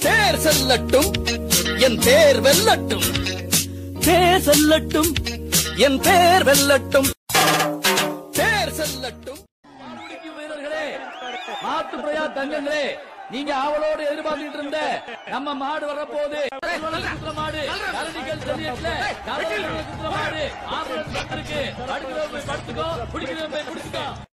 தேர் செல்லட்டும் என் தேர் வெல்லட்டும், தேர் செல்லட்டும் என் தேர் வெல்லட்டும், தேர் செல்லட்டும். வீரர்களே, மாட்டுப்பிரையா தங்கங்களே, நீங்க ஆவலோடு எதிர்பார்த்துட்டு இருந்த நம்ம மாடு வரப்போகுது. மாடு கரடிகள் தெரியல, மாடு ஆம்புலன்ஸ் வந்திருக்கு. அடுக்கிறவங்க போய் படுத்துக்கோ, பிடிக்கிறவங்க போய் பிடிச்சுக்கோ.